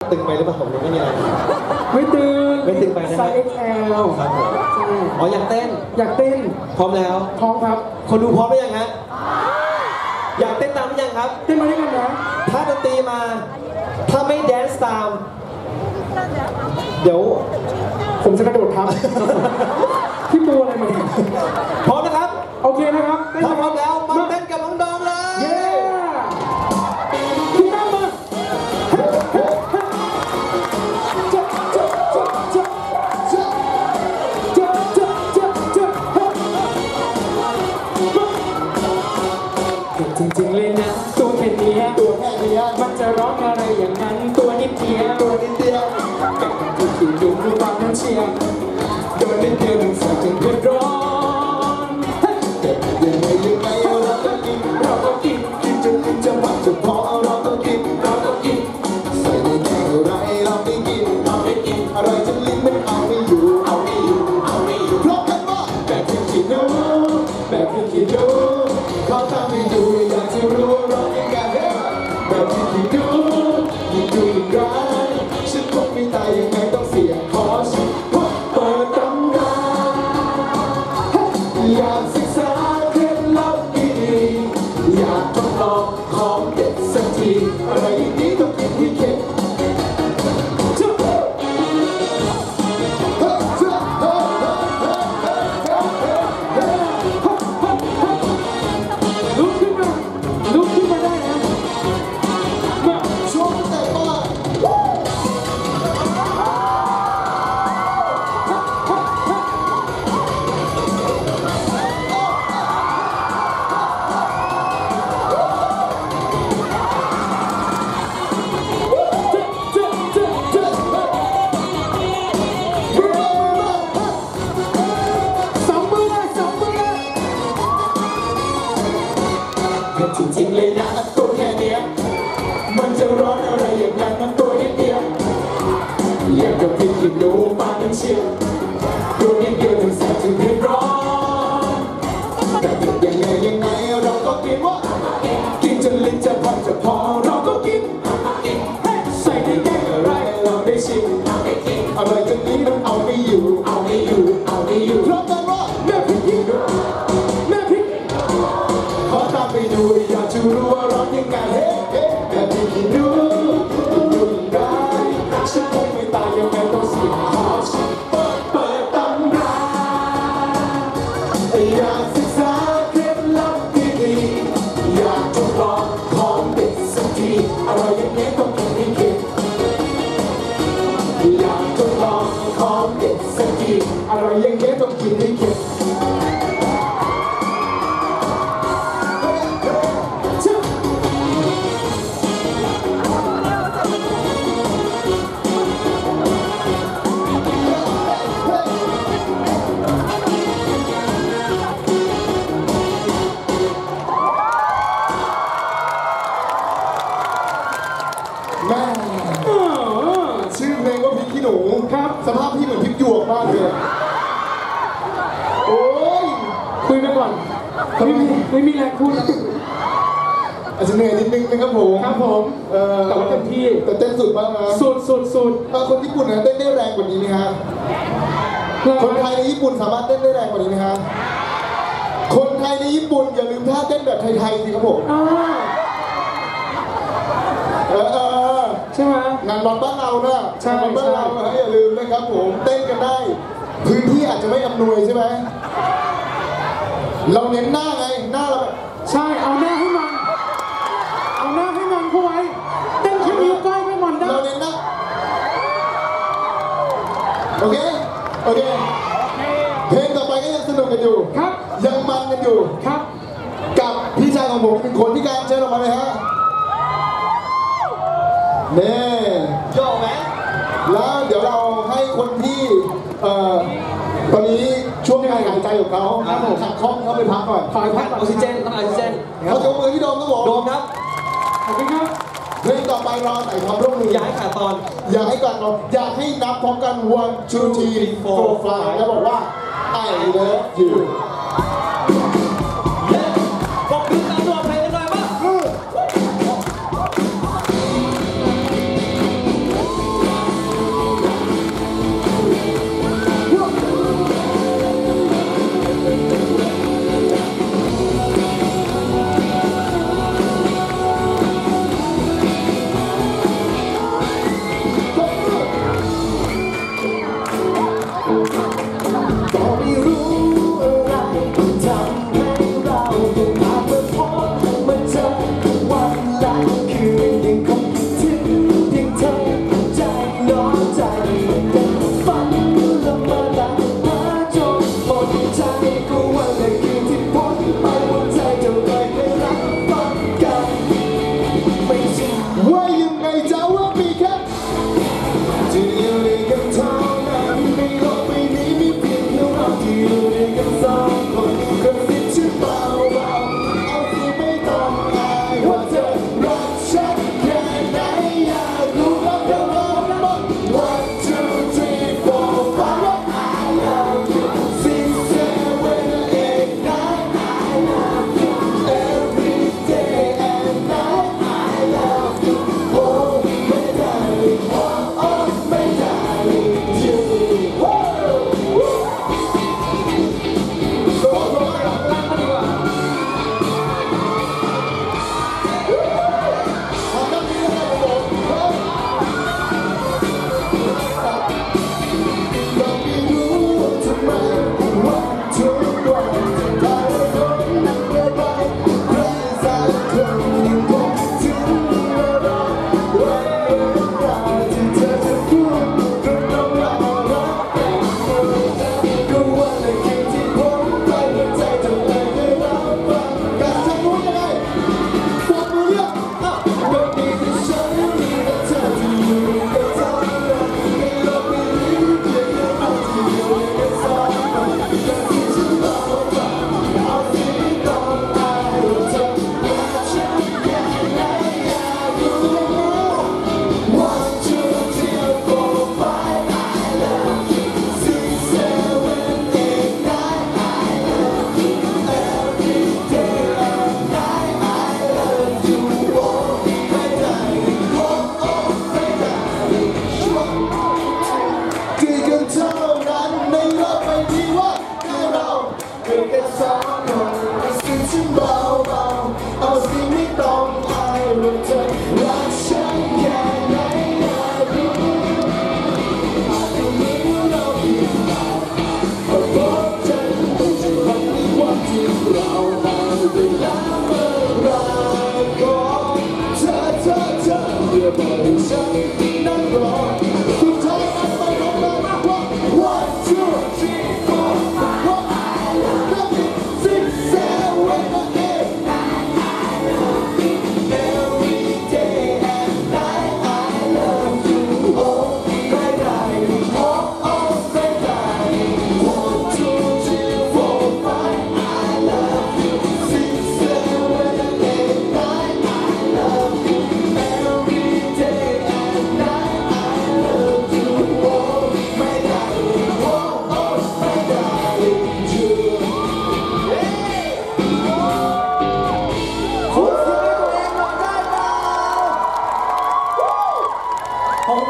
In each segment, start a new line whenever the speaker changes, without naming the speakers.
ตึงไปหรือเปล่าผมไม่มีอะไร
ไม่ตึง
ไปนะ
ไซส์ XL
ครับผมอ๋ออยากเต้นพร้อมแล้ว
พร้อมครับ
คนดูพร้อมหรือยังฮะอยากเต้นตามหรือยังครับ
เต้นมาด้วยกันนะ
ถ้าดนตรีมาถ้าไม่แดนซ์ตามเดี๋ยว
ผมจะกระโดดทับพี่ปูอะไรมา
พร้อมนะครับ
โอเคนะครับ
ถ้าพร้อมแล้วมาเต้นกับน้องดอมเลย
เย้พี่ตั้มมาจริงๆเลยนะตัวแค่นี้มันจะร้องอะไรอย่างนั้นตัวนิดเดียวกับที่ขี่ดูรูปบ้านนั้นเชียร์โดนนิดเดียวถึงสั่งถึงเดือดร้อนแต่ยังไงเราก็กินจนลิ้นจะพังจะพอเราก็กินใส่ในแก้วอะไรเราไม่กินอะไรจนลิ้นมันเอาไม่อยู่เพราะกันว่าแบบที่คิดดูเขาทำให้ดูอยากจะรู้ร้องยังไงแบบที่คิดดูยิ่งดูยิ่งร้ายฉันคงไม่ตายยังไงต้องเสี่ยงขอฉันเปิดตำราอยากศึกษาเคล็ดลับดีๆอยากทดลองของเด็ดสักทีอะไรอย่างนี้ต้องกินให้เข็ดลุกขึ้นมาได้นะมาช่วงแต่ป้าจริงๆเลยนะตัวแค่เนี้ยมันจะร้อนอะไรอย่างนั้นมันตัวนิดเดียวอยากจะพิจารณาปานนั้นเชียวตัวนิดเดียวถึงแสบถึงเดือดร้อนแต่ยังไงเราก็กินว่ากินจนลิ้นจะพังจะพอเราก็กินใส่ในแก้วอะไรเราได้ชิมอะไรจนนี้มันเอาไม่อยู่เพราะกันว่าแม่พริกขอตามไปดูอยากจะรู้ว่าร้อนยังไงแบบที่คิดดูยิ่งร้ายฉันคงไม่ตายยังไงต้องเสี่ยงขอฉันเปิดตำราอยากศึกษาเคล็ดลับดีๆอยากทดลองของเด็ดสักทีอะไรอย่างนี้ต้องกินให้เข็ดอยากทดลองของเด็ดสักทีอะไรอย่างนี้ต้องกินให้เข็ดแม่ชื่อเพลงว่าพริกขี้หนูครับสภาพพี่เหมือนพริกหยวกมากเลยโอ้ยคุยไปก่อนไม่มีแรงพูดอาจจะเหนื่อยนิดนึงนะครับผมแต่ว่าเต็มที่แต่เต้นสุดมากนะสุดคนญี่ปุ่นนะเต้นได้แรงกว่านี้ไหมฮะคนไทยในญี่ปุ่นสามารถเต้นได้แรงกว่านี้ไหมฮะคนไทยในญี่ปุ่นอย่าลืมท่าเต้นแบบไทยๆสิครับผมใช่ไหมงานบอลบ้านเราเนี่ยใช่บ้านเราอย่าลืมนะครับผมเต้นกันได้พื้นที่อาจจะไม่อำนวยใช่ไหมเราเน้นหน้าไงหน้าเราใช่เอาหน้าให้มันเข้าไว้เต้นแค่นิ้วก้อยไม่มันได้เราเน้นหน้าโอเคเพลงต่อไปก็ยังสนุกกันอยู่ครับยังมันกันอยู่ครับกับพี่ชายของผมเป็นคนพิการเชิญออกมาเลยฮะนี่โยกไหมแล้วเดี๋ยวเราให้คนที่ตอนนี้ช่วงการหายใจของเขาขัดข้องเขาไปพักก่อนพักออกซิเจนเขาจะมือที่โดมครับผมโดมครับขอบคุณครับเพลงต่อไปรอใส่ความร่วมมืออยากให้ขาดตอนอยากให้นับพร้อมกัน 1 2 3 4 5แล้วบอกว่า I love youบอกพี่ตามตัวเพลงกันหน่อยป่ะ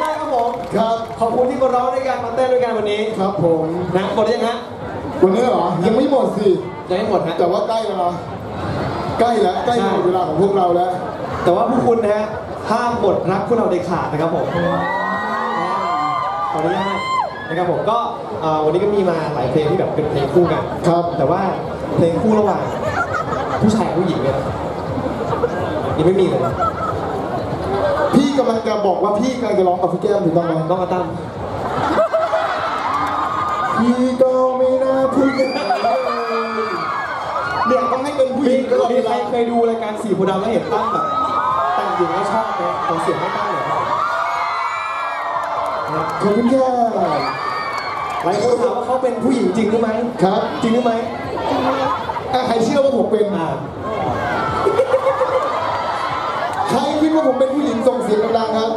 ากครับผม
ครับ
ขอบคุณที่มาร้องด้วยกันมาเต้นด้วยกันวันนี้
ครับผม
นะหมดหรือยังฮะ
วันนี้เหรอยังไม่หมดสิ
ยังไม่หมดฮะ
แต่ว่าใกล้แล้วนะใกล้แล้วใกล้หมดเวลาของพวกเราแล้ว
แต่ว่าพวกคุณนะฮะห้ามหมดรักพวกเราเด็ดขาดนะครับผมขออนุญาตนะครับผมก็วันนี้ก็มีมาหลายเพลงที่แบบเป็นเพลงคู่กัน
ครับ
แต่ว่าเพลงคู่ระหว่างผู้ชายกับผู้หญิงเนี่ยยังไม่มีเลย
พี่กำลังจะบอกว่าพี่กำลังจะร้องกับพี่แก้มถูกต้องไหม
น้องอาตั้ม
พี่ก็ไม่น่าพูดกันเนี่ยต้องให้เป็นผู้หญิงตลอด
มี
เว
ใคร
ลา
เคยดูรายการสี่โพธิ์ดำแล้วเห็นตั้มแบบแต่งหญิงแล้วชอบไหมขอเสียงให้ตั้มหน่อยครับ
ขอบคุณค่ะ
หลายคนถามว่าเขาเป็นผู้หญิงจริงหรือไม่
ครับ
จริงหรือไม่
ใครเชื่อว่าผมเป็น ใครคิดว่าผมเป็นผู้หญิงส่งเสียงดังๆครับ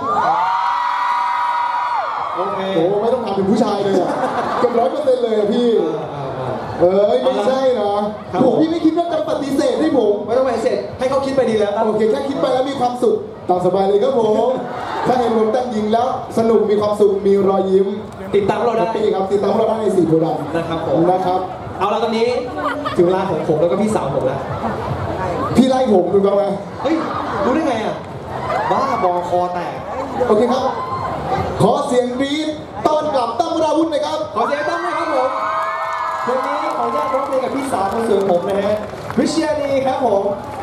โอเค
โอ้ไม่ต้องถามเป็นผู้ชายเลยอ่ะเกือบ100%เลยอ่ะพี่ เอ้ยไม่ใช่นะผมพี่ไม่คิดว่าจะปฏิเสธให้ผม
ไม่ต้องไปเสร็จให้เขาคิดไปดีแล้ว
โอเคแค่คิดไปแล้วมีความสุขตามสบายเลยครับผมถ้าเห็นผมแต่งหญิงแล้วสนุกมีความสุขมีรอยยิ้ม
ติดตามเรา
แฮ
ได้
ปปี้ครับติดตามเราได้ในสีโพธิ์ดำ
นะครับผม
นะครับ
เอาละตอนนี้ถึงเวลาของผมแล้วก็พี่สาวผมแล้ว
พี่ไล่ผมถูกต้องไหม
เฮ้ยรู้ได้ไงอ่ะบ้าบอคอแตก
โอเคครับ ขอเสียงกรี๊ดต้อนกลับตั้มวราวุธหน่อยครับ
ขอเสียงตั้มด้วยครับผมเพลงนี้ขออนุญาตร้องเพลงกับพี่สาวคนสวยผมนะฮะวิเชียรีครับผม